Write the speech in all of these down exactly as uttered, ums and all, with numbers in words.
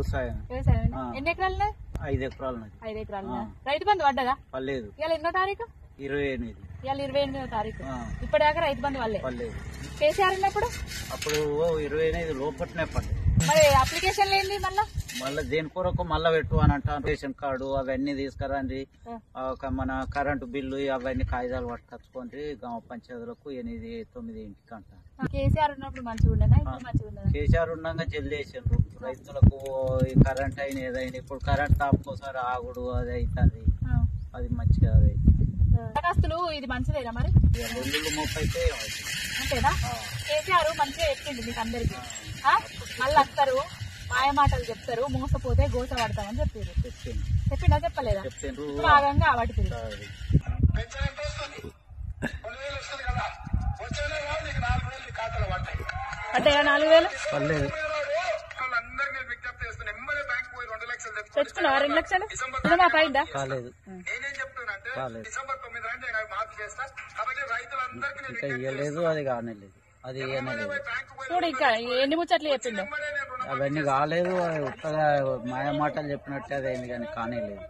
వ్యవసాయం వ్యవసాయం ఎన్ని ఎకరాలు? ఐదు ఎకరాలు ఐదు ఎకరాలు రైతు బంధు పడ్డదా? పర్లేదు. ఇవాళ ఎన్నో తారీఖు? ఇరవై ఎనిమిది. ఇవాళ ఇరవై ఎనిమిదో తారీఖు. ఇప్పటిదాకా రైతు బంధు వాళ్ళే పర్లేదు. కేసీఆర్ ఉన్నప్పుడు అప్పుడు ఇరవై ఎనిమిది లోపట్నే పడ్డాయి. మరి అప్లికేషన్ ఏంది మళ్ళా? మళ్ళీ దేని కొరకు మళ్ళా పెట్టు అని అంటాను. రేషన్ కార్డు అవన్నీ తీసుకురండి, మన కరెంటు బిల్లు అవన్నీ కాగితాలు పట్టుకొచ్చుకోండి గ్రామ పంచాయతీలకు ఎనిమిది తొమ్మిది ఇంటికి అంటారు. కేసీఆర్ ఉన్నప్పుడు మంచిగా ఉండదా? ఇప్పుడు మంచిగా ఉండదా? కేసీఆర్ ఉండగా జల్దీ వేసిండ్రు రైతులకు కరెంట్ అయిన ఏదైనా. ఇప్పుడు కరెంట్ తాపుకోసారి ఆగుడు అది అవుతుంది, అది మంచిగా. దరఖాస్తులు ఇది మంచిదేనా మరి? రెండు ముప్పైతే అంతేనా? కేసీఆర్ మంచిగా చెప్పిండు మీకు అందరికి, మళ్ళీ వస్తారు మాయ మాటలు చెప్తారు, మోసపోతే గోస పడతామని చెప్పారు. చెప్పిండా చెప్పలేదా? భాగంగా వాటి అంటే నాలుగు వేలు తెచ్చుకున్నావా? రెండు లక్షలు రుణమాఫీ అయిందా? కాలేదు. ఇంకా ఇవ్వలేదు, అది కానలేదు, అది ఇవ్వలేదు. చూడు ఇంకా ఎన్ని ముచ్చట్లు చెప్పిండు. అవన్నీ కాలేదు, ఉత్తగా మాయ మాటలు చెప్పినట్టే అదేంది కానీ కానేలేదు.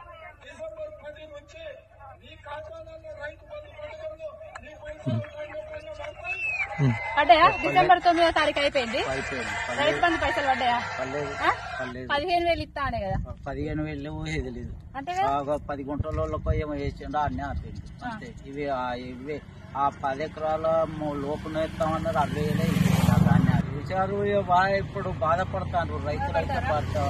పడ్డాయా? డిసెంబర్ తొమ్మిదో తారీఖు అయిపోయింది. రైతు బంధు పైసలు పడ్డాయా? పదిహేను వేలు ఇస్తా అనే కదా. పదిహేను వేలు ఇది లేదు, అంటే పది గుంటలకు ఏమో వేసిండో అన్నీ ఆపింది అంతే. ఇవి ఇవి ఆ పది ఎకరాల లోపు ఇస్తామన్నారు, అరవై వేలే చూసారు. బాగా ఇప్పుడు బాధపడతారు రైతులు అయితే.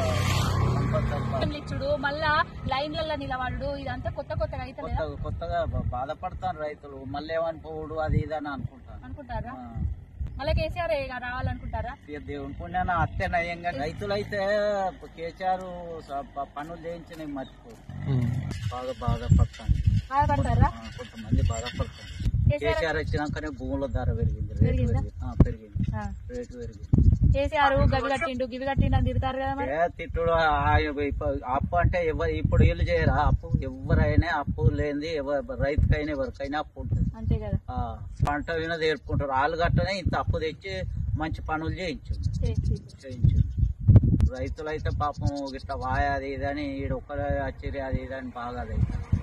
ఇచ్చుడు మళ్ళా లైన్లలో నిలబడు ఇదంతా కొత్త కొత్తగా అయితే కొత్తగా బాధపడతారు రైతులు. మళ్ళీ ఏమనిపోవుడు అది ఇదని అనుకుంటారు అనుకుంటారా? మళ్ళీ కేసీఆర్ రావాలనుకుంటారా? దేవుని పుణ్యాన అత్తే నయంగా. రైతులు అయితే కేసీఆర్ పనులు చేయించిన మర్చిపోరు, బాగా బాధపడతాను. బాధపడతారా? కొంతమంది బాధపడతారు. కేసీఆర్ వచ్చినాకనే భూముల ధర పెరిగింది, రేటు పెరిగింది, రేటు పెరిగింది. కేసీఆర్ గవి కట్టిండు గివి కట్టిండు అని తిడతారు కదా. తిట్టుడు అప్పు అంటే ఎవరు ఇప్పుడు వీళ్ళు చేయరా అప్పు? ఎవరైనా అప్పు లేనిది రైతుకైనా ఎవరికైనా అప్పు ఉంటుంది అంతే కదా. పంట విన నేర్పుకుంటారు. వాళ్ళు కట్టనే ఇంత అప్పు తెచ్చి మంచి పనులు చేయించు చేయించు రైతులు అయితే పాపం ఇట్లా వాయ అది ఇదని ఈడ ఒక్కరే వచ్చేది అది ఇదని బాగా అది